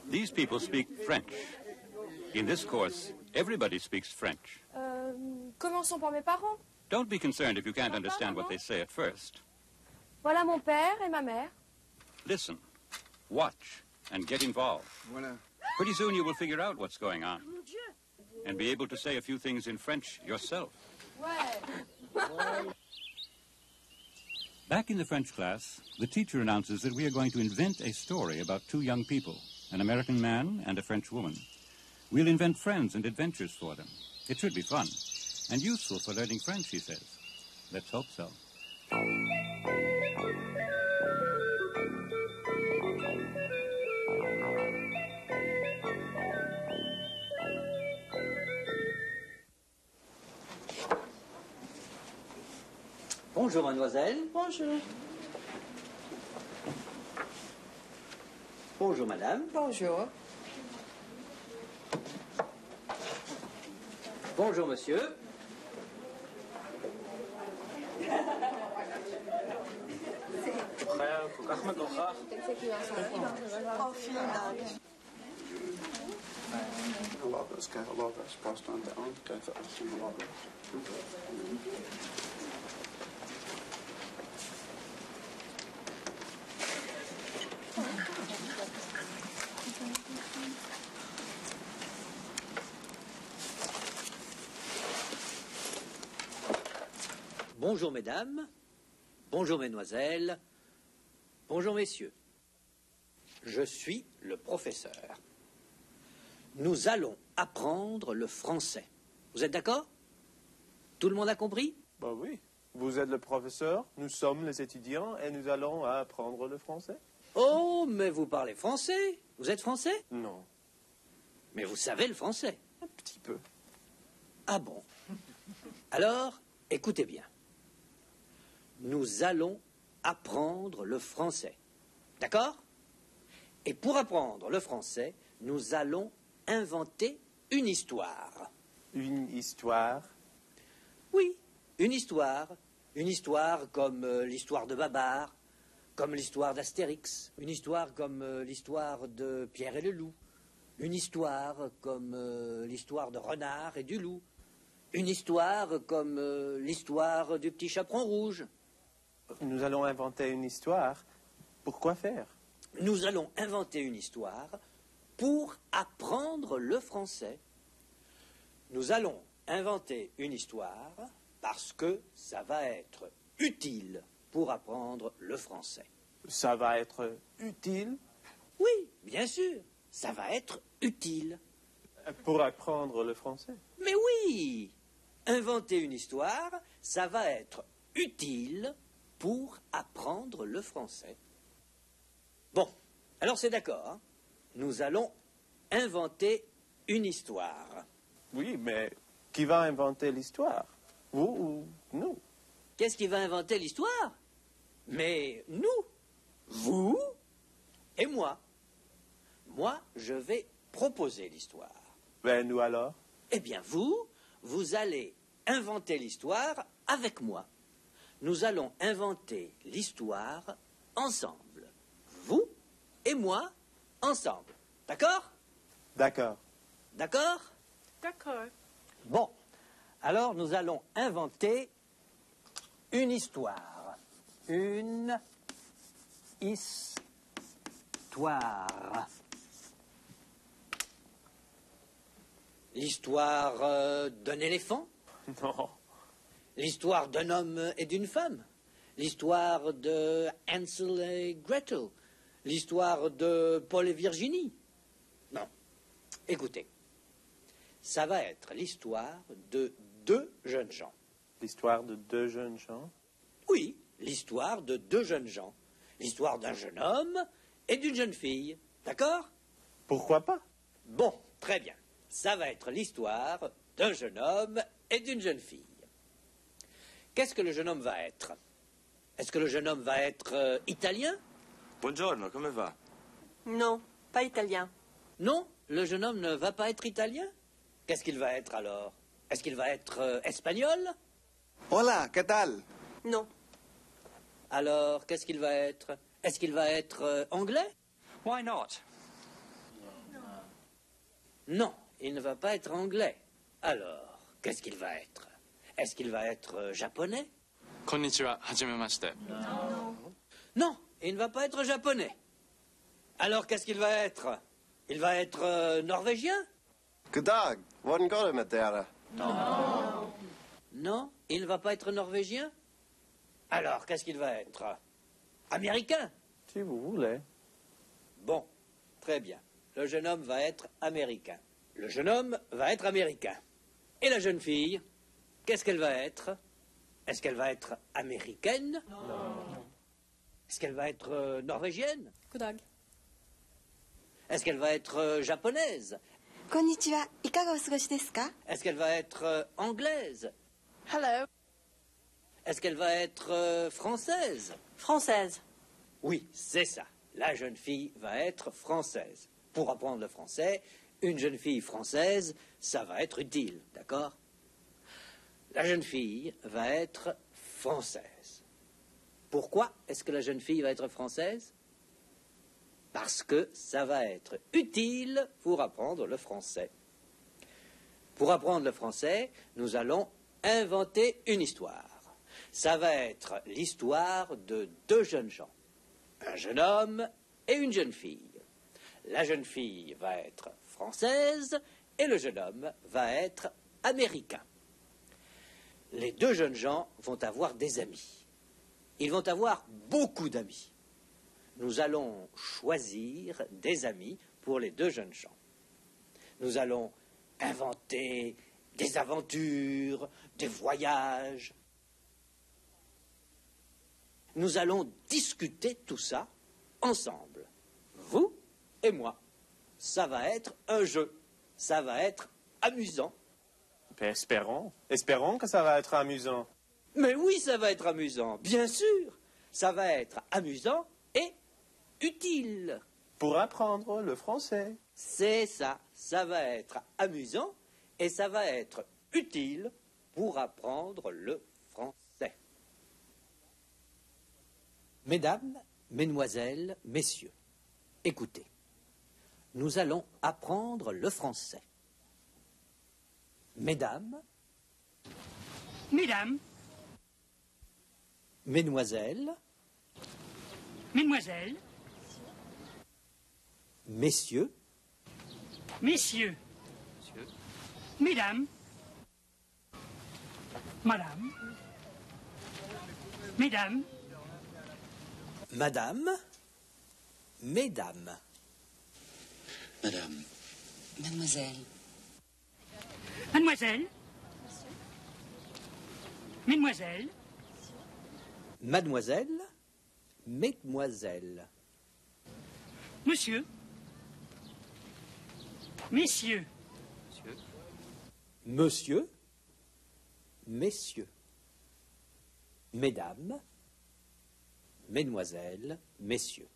These people speak French. In this course, everybody speaks French. Commençons par mes parents. Don't be concerned if you can't understand what they say at first. Voilà mon père et ma mère. Listen, watch, and get involved. Voilà. Pretty soon you will figure out what's going on. And be able to say a few things in French yourself. Ouais. Back in the French class, the teacher announces that we are going to invent a story about two young people, an American man and a French woman. We'll invent friends and adventures for them. It should be fun and useful for learning French, he says. Let's hope so. Bonjour, mademoiselle. Bonjour. Bonjour, madame. Bonjour. Bonjour, monsieur. Bonjour, mesdames. Bonjour, mesdemoiselles. Bonjour, messieurs. Je suis le professeur. Nous allons apprendre le français. Vous êtes d'accord? Tout le monde a compris? Bah oui. Vous êtes le professeur, nous sommes les étudiants et nous allons apprendre le français. Oh, mais vous parlez français? Vous êtes français? Non, Mais vous savez le français. un petit peu. Ah bon? Alors, écoutez bien. Nous allons apprendre le français. D'accord? Et pour apprendre le français, nous allons inventer une histoire. Une histoire. Oui, une histoire. Une histoire comme l'histoire de Babar, comme l'histoire d'Astérix, une histoire comme l'histoire de Pierre et le Loup, une histoire comme l'histoire de Renard et du Loup, une histoire comme l'histoire du petit chaperon rouge. Nous allons inventer une histoire. Pourquoi faire? Nous allons inventer une histoire pour apprendre le français. Nous allons inventer une histoire parce que ça va être utile pour apprendre le français. Ça va être utile Oui, bien sûr, ça va être utile. pour apprendre le français. Mais oui, inventer une histoire, ça va être utile pour apprendre le français. Bon, alors c'est d'accord, hein? Nous allons inventer une histoire. Oui, mais qui va inventer l'histoire? Vous ou nous? Qu'est-ce qui va inventer l'histoire? Mais nous, vous et moi. Moi, je vais proposer l'histoire. Ben nous alors? Eh bien, vous allez inventer l'histoire avec moi. Nous allons inventer l'histoire ensemble. Vous et moi, ensemble. D'accord? D'accord. D'accord? D'accord. Bon, alors nous allons inventer une histoire. Une histoire. L'histoire d'un éléphant? Non. L'histoire d'un homme et d'une femme? L'histoire de Hansel et Gretel? L'histoire de Paul et Virginie? Non. Écoutez, ça va être l'histoire de deux jeunes gens. L'histoire de deux jeunes gens? Oui, l'histoire de deux jeunes gens. L'histoire d'un jeune homme et d'une jeune fille. D'accord? Pourquoi pas? Bon, très bien. Ça va être l'histoire d'un jeune homme et d'une jeune fille. Qu'est-ce que le jeune homme va être? Est-ce que le jeune homme va être italien? Buongiorno, come va? Non, pas italien. Non, le jeune homme ne va pas être italien. Qu'est-ce qu'il va être alors? Est-ce qu'il va être espagnol? Hola, ¿qué tal? Non. Alors, qu'est-ce qu'il va être? Est-ce qu'il va être anglais? Why not? Non, il ne va pas être anglais. Alors, qu'est-ce qu'il va être? Est-ce qu'il va être japonais? こんにちは、はじめまして。 Non, il ne va pas être japonais. Alors, qu'est-ce qu'il va être? Il va être norvégien? God dag, hvordan går det med dere? Non, il ne va pas être norvégien. Alors, qu'est-ce qu'il va être? Américain? Si vous voulez. Bon, très bien. Le jeune homme va être américain. Le jeune homme va être américain. Et la jeune fille, qu'est-ce qu'elle va être? Est-ce qu'elle va être américaine? Non. Est-ce qu'elle va être norvégienne? Goddag. Est-ce qu'elle va être japonaise? こんにちは。いかがお過ごしですか？ Est-ce qu'elle va être anglaise? Hello. Est-ce qu'elle va être française? Française. Oui, c'est ça. La jeune fille va être française. Pour apprendre le français, une jeune fille française, ça va être utile, d'accord? La jeune fille va être française. Pourquoi est-ce que la jeune fille va être française? Parce que ça va être utile pour apprendre le français. Pour apprendre le français, nous allons inventer une histoire. Ça va être l'histoire de deux jeunes gens. Un jeune homme et une jeune fille. La jeune fille va être française et le jeune homme va être américain. Les deux jeunes gens vont avoir des amis. Ils vont avoir beaucoup d'amis. Nous allons choisir des amis pour les deux jeunes gens. Nous allons inventer des aventures, des voyages. Nous allons discuter tout ça ensemble. Vous et moi. Ça va être un jeu. Ça va être amusant. Ben, espérons. Espérons que ça va être amusant. Mais oui, ça va être amusant, bien sûr. Ça va être amusant et utile. Pour apprendre le français. C'est ça. Ça va être amusant et ça va être utile pour apprendre le français. Mesdames, mesdemoiselles, messieurs, écoutez. Nous allons apprendre le français. Mesdames, Mesdames, mesdemoiselles, Mesdemoiselles, messieurs, Messieurs, Mesdames, Madame, Mesdames, Madame, Mesdames, Madame, Mademoiselle, Mademoiselle, Mesdemoiselles, Mademoiselle, Mesdemoiselles, Monsieur, Messieurs, Monsieur, Messieurs, Mesdames, Mesdemoiselles, Messieurs.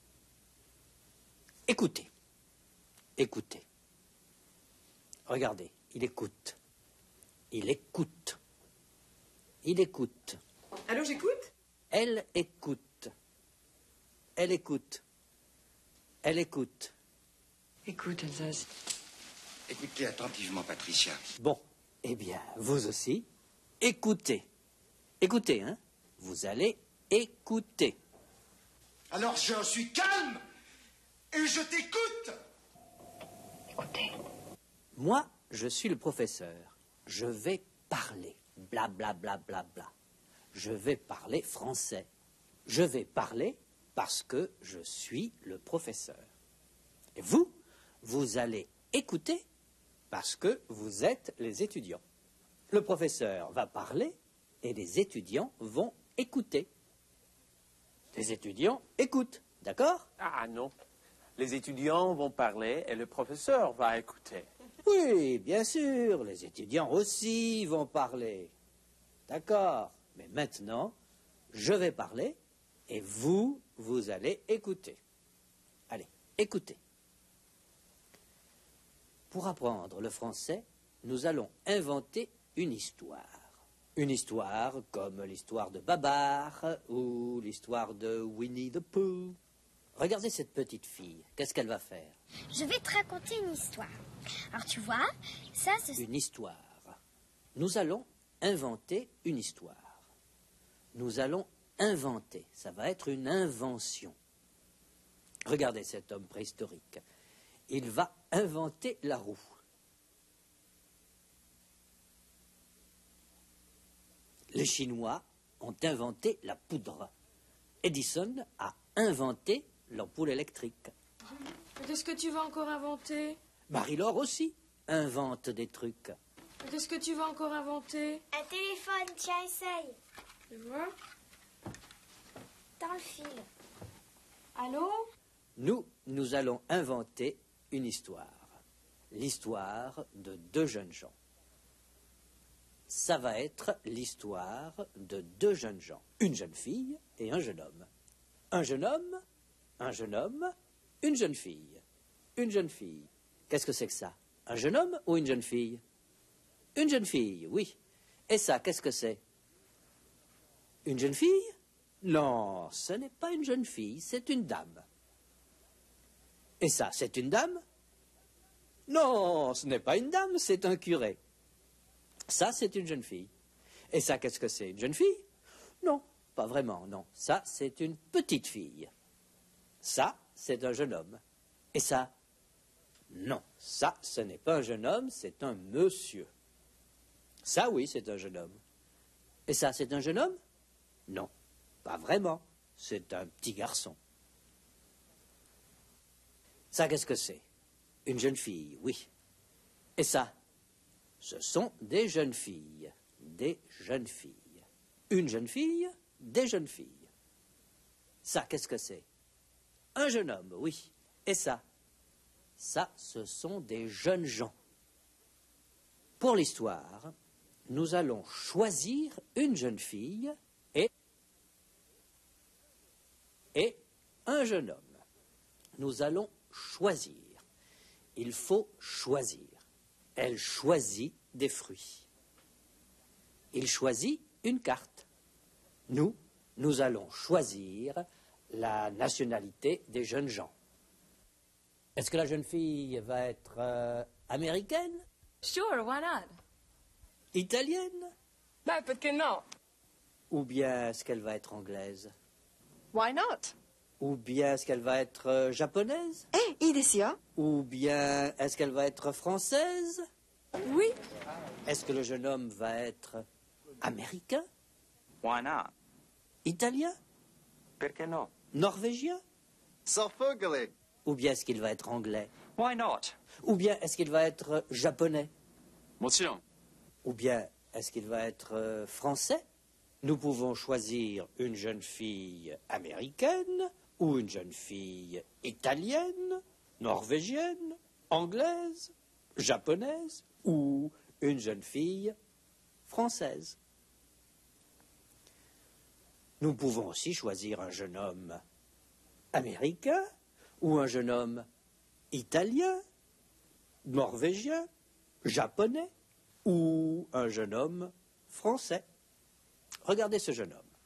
Écoutez, écoutez. Regardez, il écoute. Il écoute. Il écoute. Allô, j'écoute? Elle écoute. Elle écoute. Elle écoute. Écoute, Alsace. écoutez attentivement, Patricia. Bon, eh bien, vous aussi, écoutez. Écoutez, hein. Vous allez écouter. Alors je suis calme et je t'écoute. Écoutez. Moi, je suis le professeur. Je vais parler. Bla bla bla bla bla. Je vais parler français. Je vais parler parce que je suis le professeur. Et vous, vous allez écouter parce que vous êtes les étudiants. Le professeur va parler et les étudiants vont écouter. Les étudiants écoutent, d'accord? Ah non. Les étudiants vont parler et le professeur va écouter. Oui, bien sûr, les étudiants aussi vont parler. D'accord, mais maintenant, je vais parler et vous, vous allez écouter. Allez, écoutez. Pour apprendre le français, nous allons inventer une histoire. Une histoire comme l'histoire de Babar ou l'histoire de Winnie the Pooh. Regardez cette petite fille. Qu'est-ce qu'elle va faire? Je vais te raconter une histoire. Alors tu vois, ça c'est... Une histoire. Nous allons inventer une histoire. Nous allons inventer. Ça va être une invention. Regardez cet homme préhistorique. Il va inventer la roue. Les Chinois ont inventé la poudre. Edison a inventé l'ampoule électrique. Qu'est-ce que tu vas encore inventer? Marie-Laure aussi invente des trucs. Qu'est-ce que tu vas encore inventer? Un téléphone, tiens, essaye. Tu vois? Dans le fil. Allô? Nous allons inventer une histoire. L'histoire de deux jeunes gens. Ça va être l'histoire de deux jeunes gens. Une jeune fille et un jeune homme. Un jeune homme, un jeune homme, une jeune fille. Une jeune fille. Qu'est-ce que c'est que ça? Un jeune homme ou une jeune fille? Une jeune fille, oui. Et ça, qu'est-ce que c'est? Une jeune fille? Non, ce n'est pas une jeune fille, c'est une dame. Et ça, c'est une dame? Non, ce n'est pas une dame, c'est un curé. Ça, c'est une jeune fille. Et ça, qu'est-ce que c'est? Une jeune fille? Non, pas vraiment, non. Ça, c'est une petite fille. Ça, c'est un jeune homme. Et ça? Non, ça, ce n'est pas un jeune homme, c'est un monsieur. Ça, oui, c'est un jeune homme. Et ça, c'est un jeune homme? Non, pas vraiment. C'est un petit garçon. Ça, qu'est-ce que c'est? Une jeune fille, oui. Et ça? Ce sont des jeunes filles. Des jeunes filles. Une jeune fille, des jeunes filles. Ça, qu'est-ce que c'est? Un jeune homme, oui. Et ça? Ça, ce sont des jeunes gens. Pour l'histoire, nous allons choisir une jeune fille et un jeune homme. Nous allons choisir. Il faut choisir. Elle choisit des fruits. Il choisit une carte. Nous allons choisir la nationalité des jeunes gens. Est-ce que la jeune fille va être américaine? Sure, why not? Italienne? Ben, peut-être que non. Ou bien est-ce qu'elle va être anglaise? Why not? Ou bien est-ce qu'elle va être japonaise? いいですよ。 Ou bien est-ce qu'elle va être française? Oui. Est-ce que le jeune homme va être américain? Why not? Italien? Perché no? Norvégien? Selvfølgelig. Ou bien est-ce qu'il va être anglais? Why not? Ou bien est-ce qu'il va être japonais? もちろん。 Ou bien est-ce qu'il va être français? Nous pouvons choisir une jeune fille américaine ou une jeune fille italienne, norvégienne, anglaise, japonaise ou une jeune fille française. Nous pouvons aussi choisir un jeune homme américain ou un jeune homme italien, norvégien, japonais ou un jeune homme français. Regardez ce jeune homme.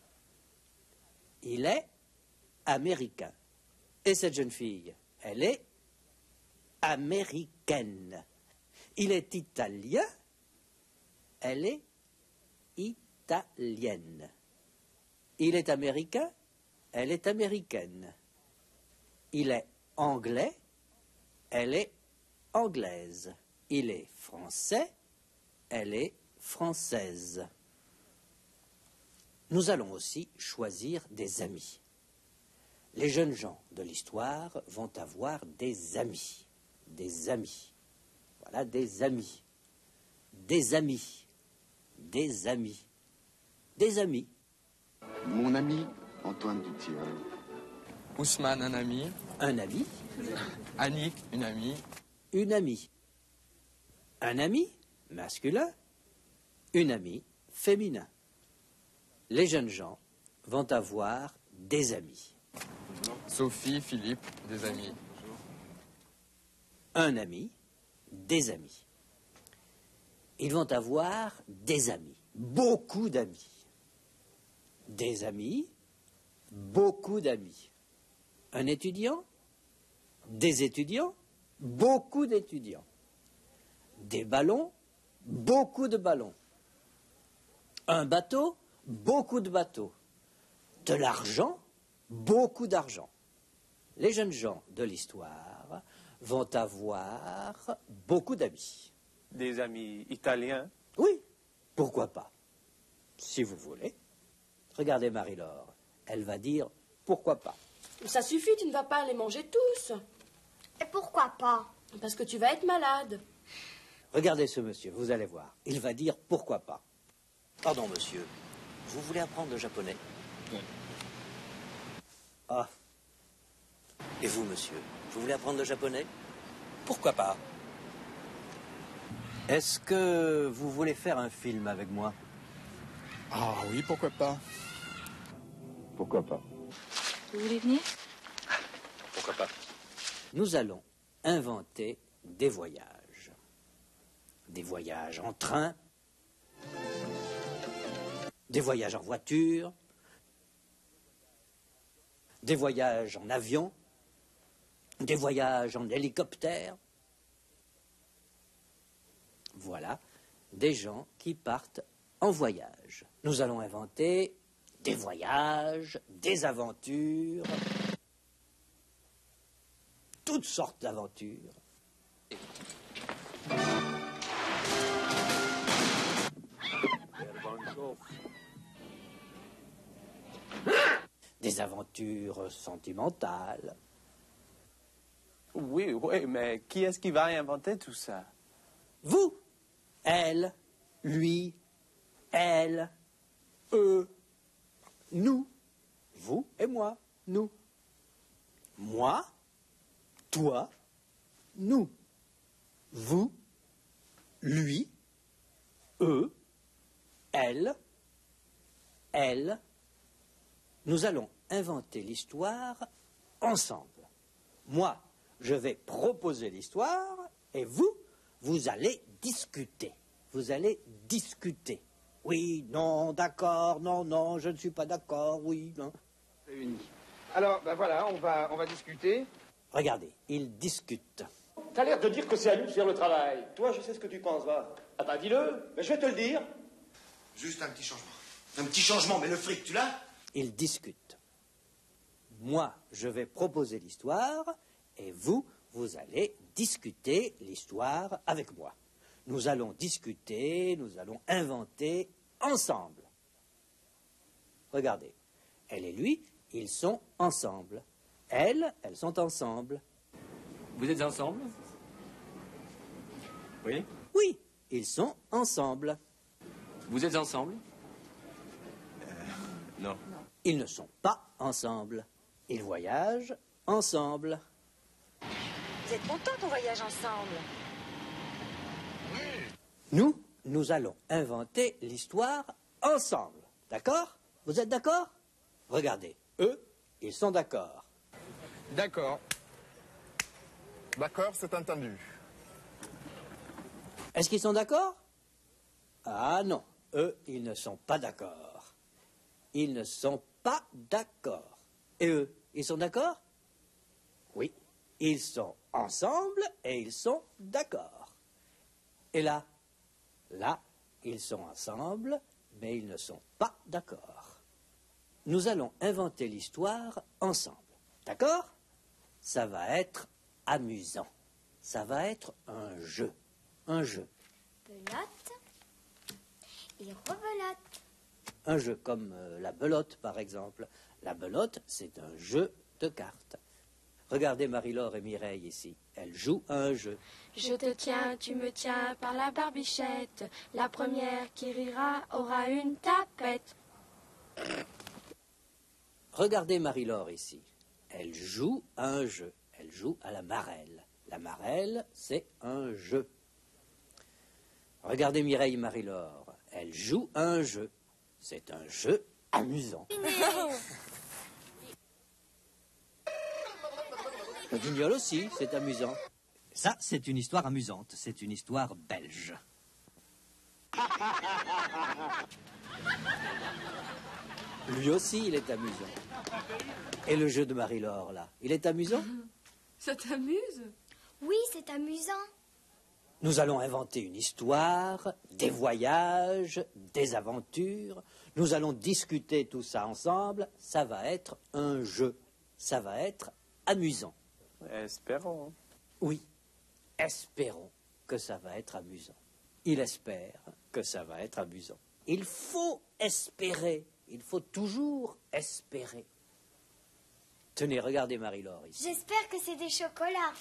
Il est américain. Et cette jeune fille, elle est américaine. Il est italien. Elle est italienne. Il est américain. Elle est américaine. Il est anglais. Elle est anglaise. Il est français. Elle est française. Nous allons aussi choisir des amis. Les jeunes gens de l'histoire vont avoir des amis. Des amis. Voilà, des amis. Des amis. Des amis. Des amis. Mon ami Antoine Dutilleul. Ousmane, un ami. Un ami. Annick, une amie. Une amie. Un ami, masculin. Une amie, féminin. Les jeunes gens vont avoir des amis. Sophie, Philippe, des amis. Un ami, des amis. Ils vont avoir des amis, beaucoup d'amis. Des amis, beaucoup d'amis. Un étudiant, des étudiants, beaucoup d'étudiants. Des ballons, beaucoup de ballons. Un bateau, beaucoup de bateaux. De l'argent, beaucoup d'argent. Les jeunes gens de l'histoire vont avoir beaucoup d'amis. Des amis italiens? Oui, pourquoi pas? Si vous voulez. Regardez Marie-Laure, elle va dire pourquoi pas. Ça suffit, tu ne vas pas les manger tous. Et pourquoi pas? Parce que tu vas être malade. Regardez ce monsieur, vous allez voir. Il va dire pourquoi pas. Pardon, monsieur. Vous voulez apprendre le japonais? Oui. Ah. Et vous, monsieur, vous voulez apprendre le japonais? Pourquoi pas? Est-ce que vous voulez faire un film avec moi? Ah oui, pourquoi pas? Pourquoi pas? Vous voulez venir? Pourquoi pas? Nous allons inventer des voyages. Des voyages en train, des voyages en voiture, des voyages en avion, des voyages en hélicoptère. Voilà, des gens qui partent en voyage. Nous allons inventer des voyages, des aventures, toutes sortes d'aventures. Des aventures sentimentales. Oui, oui, mais qui est-ce qui va inventer tout ça? Vous, elle, lui, elle, eux, nous, vous et moi, nous. Moi, toi, nous. Vous, lui, eux, elle. Nous allons inventer l'histoire ensemble. Moi, je vais proposer l'histoire et vous allez discuter. Vous allez discuter. Oui, non, d'accord, non, non, je ne suis pas d'accord, oui, non. Réunis. Alors, ben voilà, on va discuter. Regardez, ils discutent. T'as l'air de dire que c'est à lui de faire le travail. Toi, je sais ce que tu penses, va. Ah bah dis-le. Mais je vais te le dire. Juste un petit changement. Un petit changement, mais le fric, tu l'as? Ils discutent. Moi, je vais proposer l'histoire et vous allez discuter l'histoire avec moi. Nous allons discuter, nous allons inventer ensemble. Regardez, elle et lui, ils sont ensemble. Elles sont ensemble. Vous êtes ensemble? Oui. Oui, ils sont ensemble. Vous êtes ensemble? Non. Ils ne sont pas ensemble. Ils voyagent ensemble. Vous êtes content qu'on voyage ensemble? Nous allons inventer l'histoire ensemble. D'accord? Vous êtes d'accord? Regardez, eux, ils sont d'accord. D'accord. D'accord, c'est entendu. Est-ce qu'ils sont d'accord? Ah non, eux, ils ne sont pas d'accord. Ils ne sont pas d'accord. Et eux, ils sont d'accord? Oui, ils sont ensemble et ils sont d'accord. Et là, ils sont ensemble, mais ils ne sont pas d'accord. Nous allons inventer l'histoire ensemble. D'accord? Ça va être amusant. Ça va être un jeu. Un jeu. Belote et rebelote. Un jeu comme la belote, par exemple. La belote, c'est un jeu de cartes. Regardez Marie-Laure et Mireille ici. Elles jouent à un jeu. Je te tiens, tu me tiens par la barbichette. La première qui rira aura une tapette. Regardez Marie-Laure ici. Elle joue à un jeu. Elle joue à la marelle. La marelle, c'est un jeu. Regardez Mireille et Marie-Laure. Elles jouent à un jeu. C'est un jeu amusant. Le guignol aussi, c'est amusant. Ça, c'est une histoire amusante. C'est une histoire belge. Lui aussi, il est amusant. Et le jeu de Marie-Laure, là, il est amusant? Ça t'amuse? Oui, c'est amusant. Nous allons inventer une histoire, des voyages, des aventures. Nous allons discuter tout ça ensemble. Ça va être un jeu. Ça va être amusant. Espérons. Oui, espérons que ça va être amusant. Il espère que ça va être amusant. Il faut espérer. Il faut toujours espérer. Tenez, regardez Marie-Laure ici. J'espère que c'est des chocolats.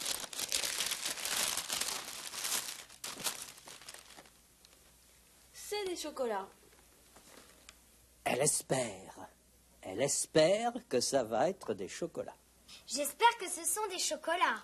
C'est des chocolats. Elle espère. Elle espère que ça va être des chocolats. J'espère que ce sont des chocolats.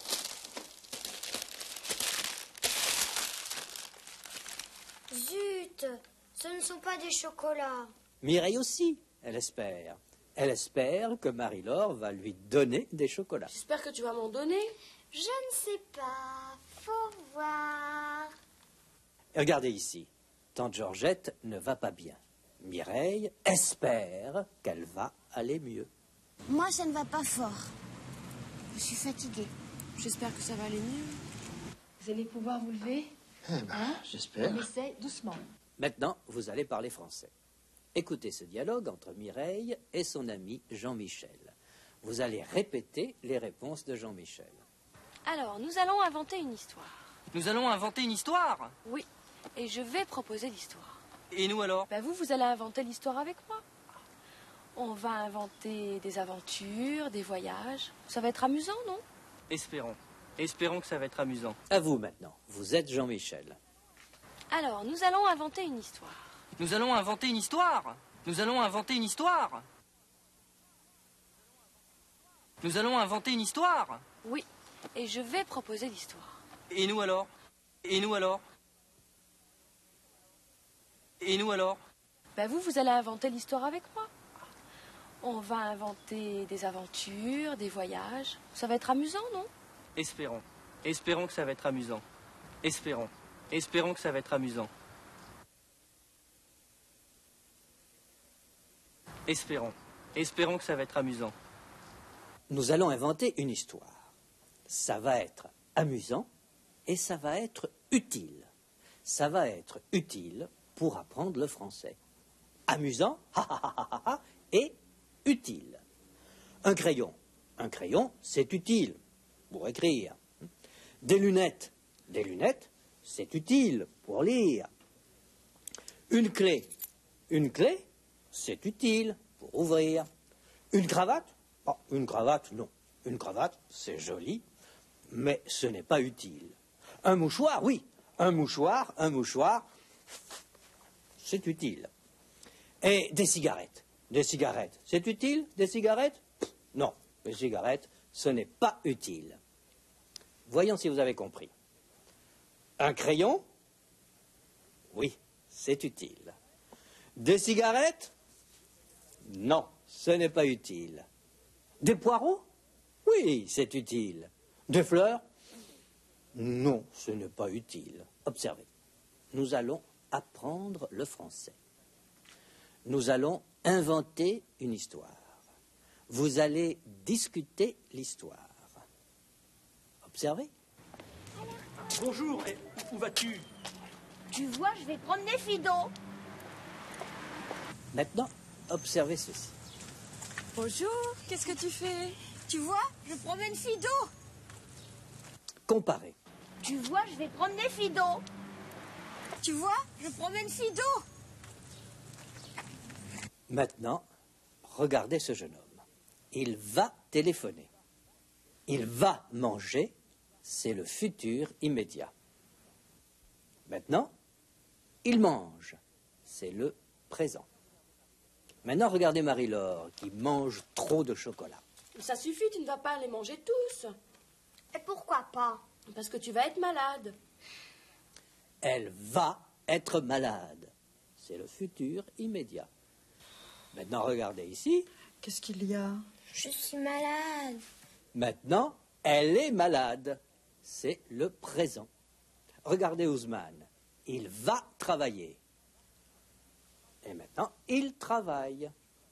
Zut, ce ne sont pas des chocolats. Mireille aussi, elle espère. Elle espère que Marie-Laure va lui donner des chocolats. J'espère que tu vas m'en donner. Je ne sais pas. Faut voir. Et regardez ici. Tante Georgette ne va pas bien. Mireille espère qu'elle va aller mieux. Moi, ça ne va pas fort. Je suis fatiguée. J'espère que ça va aller mieux. Vous allez pouvoir vous lever? J'espère. On essaie doucement. Maintenant, vous allez parler français. Écoutez ce dialogue entre Mireille et son ami Jean-Michel. Vous allez répéter les réponses de Jean-Michel. Alors, nous allons inventer une histoire. Nous allons inventer une histoire? Oui, et je vais proposer l'histoire. Et nous alors? Vous allez inventer l'histoire avec moi. On va inventer des aventures, des voyages. Ça va être amusant, non? Espérons. Espérons que ça va être amusant. À vous maintenant. Vous êtes Jean-Michel. Alors, nous allons inventer une histoire. Nous allons inventer une histoire? Nous allons inventer une histoire? Nous allons inventer une histoire? Oui, et je vais proposer l'histoire. Et nous alors? Et nous alors? Et nous alors? Vous allez inventer l'histoire avec moi. On va inventer des aventures, des voyages. Ça va être amusant, non? Espérons. Espérons que ça va être amusant. Espérons. Espérons que ça va être amusant. Espérons. Espérons que ça va être amusant. Nous allons inventer une histoire. Ça va être amusant et ça va être utile. Ça va être utile pour apprendre le français. Amusant, et utile. Un crayon. Un crayon, c'est utile pour écrire. Des lunettes. Des lunettes, c'est utile pour lire. Une clé. Une clé, c'est utile pour ouvrir. Une cravate? Oh, une cravate, non. Une cravate, c'est joli, mais ce n'est pas utile. Un mouchoir, oui. Un mouchoir, c'est utile. Et des cigarettes. Des cigarettes, c'est utile? Des cigarettes? Non, les cigarettes, ce n'est pas utile. Voyons si vous avez compris. Un crayon? Oui, c'est utile. Des cigarettes? Non, ce n'est pas utile. Des poireaux? Oui, c'est utile. Des fleurs? Non, ce n'est pas utile. Observez, nous allons apprendre le français. Nous allons inventer une histoire. Vous allez discuter l'histoire. Observez. Bonjour, et où vas-tu? Tu vois, je vais prendre des fidos. Maintenant, observez ceci. Bonjour, qu'est-ce que tu fais? Tu vois, je promène fidos. Comparez. Tu vois, je vais prendre des fidos. Tu vois, je promène fidos. Maintenant, regardez ce jeune homme. Il va téléphoner. Il va manger. C'est le futur immédiat. Maintenant, il mange. C'est le présent. Maintenant, regardez Marie-Laure qui mange trop de chocolat. Ça suffit, tu ne vas pas les manger tous. Et pourquoi pas? Parce que tu vas être malade. Elle va être malade. C'est le futur immédiat. Maintenant, regardez ici. Qu'est-ce qu'il y a? Je suis malade. Maintenant, elle est malade. C'est le présent. Regardez Ousmane. Il va travailler. Et maintenant, il travaille.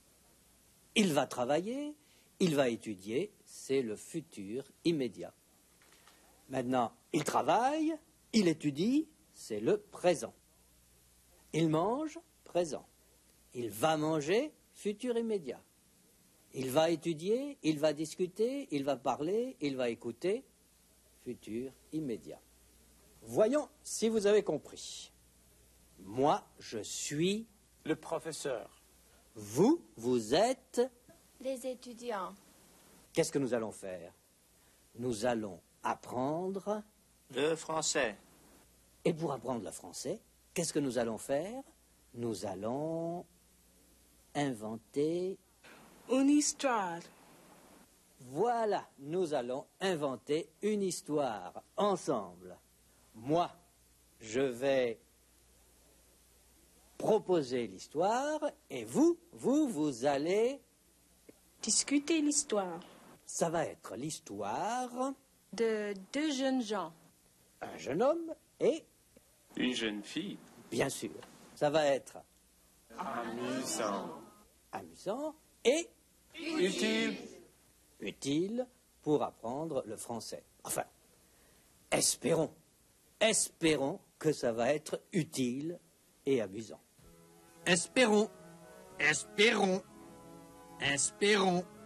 Il va travailler, il va étudier, c'est le futur immédiat. Maintenant, il travaille, il étudie, c'est le présent. Il mange, présent. Il va manger, futur immédiat. Il va étudier, il va discuter, il va parler, il va écouter, futur immédiat. Voyons si vous avez compris. Moi, je suis le professeur. Vous, vous êtes Les étudiants. Qu'est-ce que nous allons faire? Nous allons apprendre le français. Et pour apprendre le français, qu'est-ce que nous allons faire? Nous allons inventer une histoire. Voilà, nous allons inventer une histoire ensemble. Moi, je vais proposer l'histoire et vous allez discuter l'histoire. Ça va être l'histoire de deux jeunes gens. Un jeune homme et une jeune fille. Bien sûr. Ça va être amusant. Amusant et utile. Utile pour apprendre le français. Enfin, espérons que ça va être utile et amusant. Espérons.